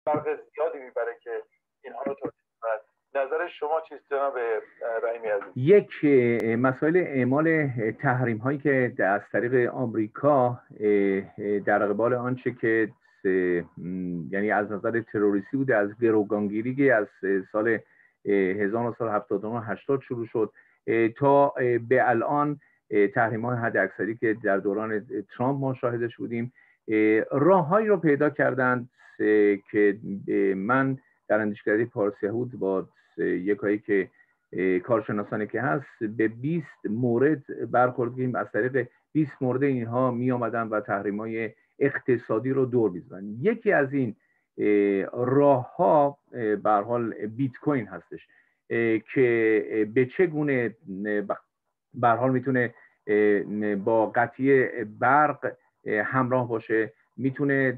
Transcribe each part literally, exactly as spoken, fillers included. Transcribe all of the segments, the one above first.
فرق زیادی میبره که اینها رو تولید کنند. نظر شما چیست جناب رحیمی عزیز؟ یک مسائل اعمال تحریم هایی که از طریق آمریکا در قبال آنچه که یعنی از نظر تروریستی بوده، از گروگانگیری که از سال هزار و نهصد و هفتاد و نه هشتاد شروع شد تا به الان تحریم های حد اکثری که در دوران ترامپ ما شاهدش بودیم، راههایی رو پیدا کردند که من در اندیشکده پارس یهود با یکایی که کارشناسانی که هست به بیست مورد برخوردیم. از طریق بیست مورد اینها می آمدن و تحریم‌های اقتصادی رو دور می‌زدن. یکی از این راه‌ها به هر حال بیت کوین هستش که به چه گونه به هر حال میتونه با قطعی برق همراه باشه، میتونه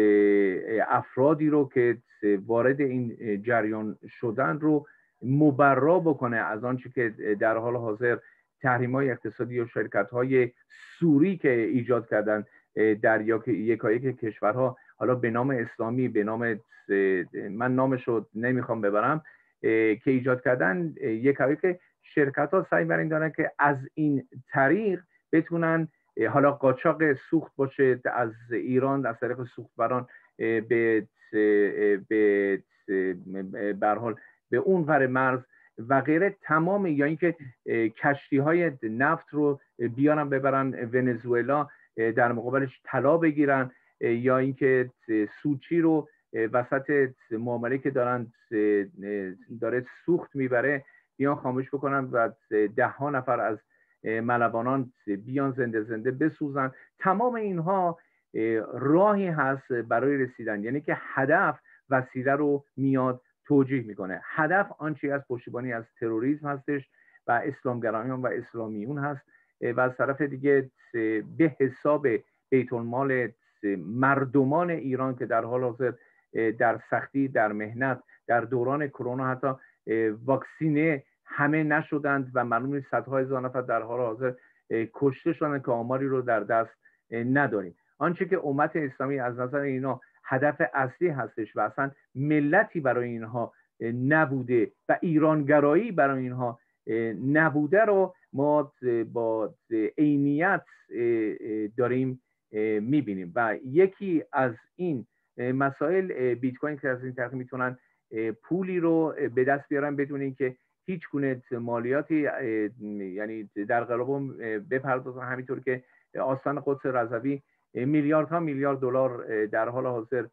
افرادی رو که وارد این جریان شدن رو مبرا بکنه از آنچه که در حال حاضر تحریم‌های اقتصادی و شرکت‌های سوری که ایجاد کردن در یکایک کشورها، حالا به نام اسلامی، به نام من نامش رو نمیخوام ببرم، که ایجاد کردن یکایک شرکت‌ها سعی بر این دارن که از این طریق بتونن حالا قاچاق سوخت باشه از ایران از طریق سوختبران به به به حال به اون ور مرز و غیره تمام، یا اینکه کشتی های نفت رو بیارن ببرن ونزوئلا در مقابلش طلا بگیرن، یا اینکه سوچی رو وسط معامله که دارن داره سوخت میبره بیان خاموش بکنن و ده ها نفر از ملوانان بیان زنده زنده بسوزن. تمام اینها راهی هست برای رسیدن، یعنی که هدف وسیله رو میاد توجیه میکنه. هدف آنچه از پشتیبانی از تروریسم هستش و اسلامگرایان و اسلامیون هست و از طرف دیگه به حساب بیت المال مردمان ایران که در حال حاضر در سختی، در مهنت، در دوران کرونا حتی واکسینه همه نشدند و معلوم نیست صدها هزار نفر در حال حاضر کشته شدند که آماری رو در دست نداریم. آنچه که امت اسلامی از نظر اینا هدف اصلی هستش و اصلا ملتی برای اینها نبوده و ایرانگرایی برای اینها نبوده رو ما با عینیت داریم میبینیم. و یکی از این مسائل بیت کوین که از این طریق میتونن پولی رو به دست بیارن بدون اینکه هیچ گونه مالیاتی یعنی در قلبم بپردازن، همینطور که آستان قدس رضوی میلیاردها میلیارد دلار در حال حاضر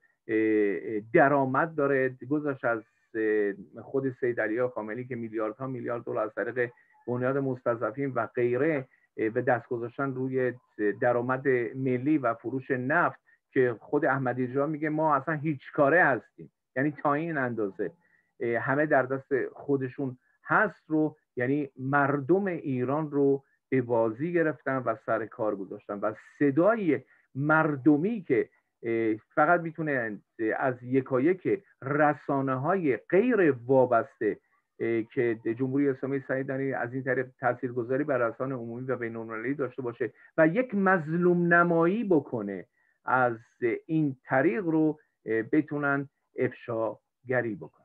درآمد داره، گذشت از خود سید علی خامنه‌ای که میلیاردها میلیارد دلار از طریق بنیاد مستضعفین و غیره به دست گذاشتن روی درآمد ملی و فروش نفت که خود احمدی نژاد میگه ما اصلا هیچ کاره هستیم، یعنی تا این اندازه همه در دست خودشون هست رو، یعنی مردم ایران رو به بازی گرفتن و سر کار گذاشتن و صدای مردمی که فقط میتونه از یکایک رسانه‌های غیر وابسته که جمهوری اسلامی سعی داره از این طریق تاثیرگذاری بر رسانه عمومی و بین‌المللی داشته باشه و یک مظلوم نمایی بکنه، از این طریق رو بتونن افشاگری بکنن.